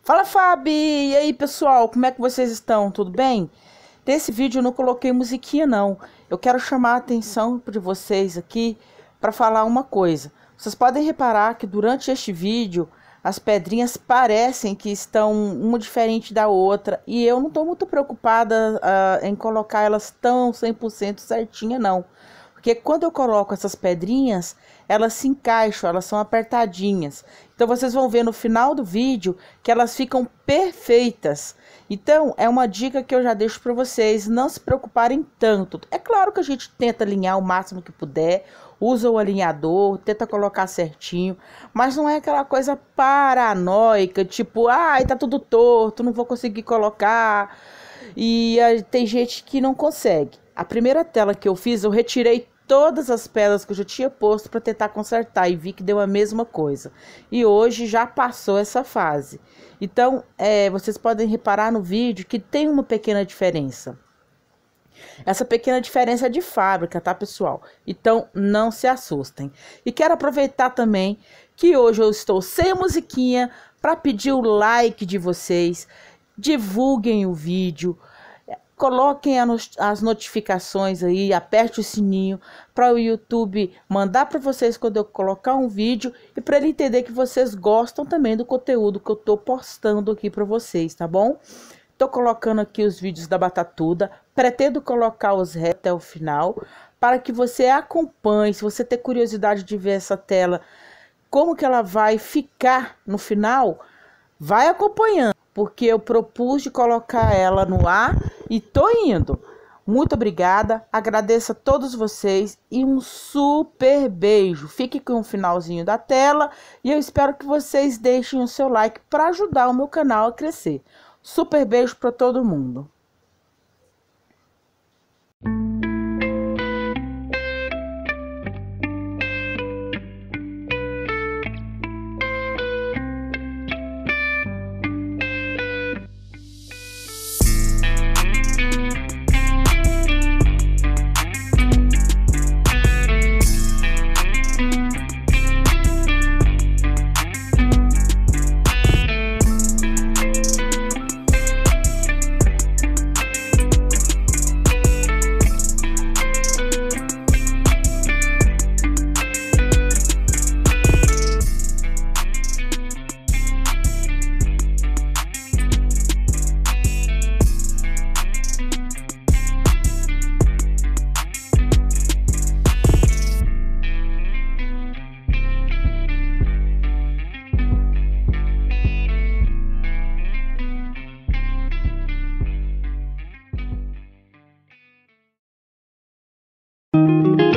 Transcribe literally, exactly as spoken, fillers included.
Fala, Fabi! E aí, pessoal, como é que vocês estão? Tudo bem? Nesse vídeo eu não coloquei musiquinha, não. Eu quero chamar a atenção de vocês aqui para falar uma coisa. Vocês podem reparar que durante este vídeo as pedrinhas parecem que estão uma diferente da outra e eu não estou muito preocupada uh, em colocar elas tão cem por cento certinha, não. Porque quando eu coloco essas pedrinhas, elas se encaixam, elas são apertadinhas. Então vocês vão ver no final do vídeo que elas ficam perfeitas. Então é uma dica que eu já deixo para vocês, não se preocuparem tanto. É claro que a gente tenta alinhar o máximo que puder, usa o alinhador, tenta colocar certinho, mas não é aquela coisa paranoica, tipo, ai, tá tudo torto, não vou conseguir colocar. E uh, tem gente que não consegue. A primeira tela que eu fiz, eu retirei todas as pedras que eu já tinha posto para tentar consertar e vi que deu a mesma coisa. E hoje já passou essa fase. Então, é, vocês podem reparar no vídeo que tem uma pequena diferença. Essa pequena diferença é de fábrica, tá, pessoal? Então, não se assustem. E quero aproveitar também que hoje eu estou sem musiquinha para pedir o like de vocês. Divulguem o vídeo. Coloquem as notificações aí, aperte o sininho para o YouTube mandar para vocês quando eu colocar um vídeo e para ele entender que vocês gostam também do conteúdo que eu tô postando aqui para vocês, tá bom? Tô colocando aqui os vídeos da Batatuda, pretendo colocar os ré até o final para que você acompanhe. Se você ter curiosidade de ver essa tela, como que ela vai ficar no final, vai acompanhando, porque eu propus de colocar ela no ar e tô indo. Muito obrigada, agradeço a todos vocês e um super beijo. Fique com o finalzinho da tela e eu espero que vocês deixem o seu like para ajudar o meu canal a crescer. Super beijo para todo mundo. Música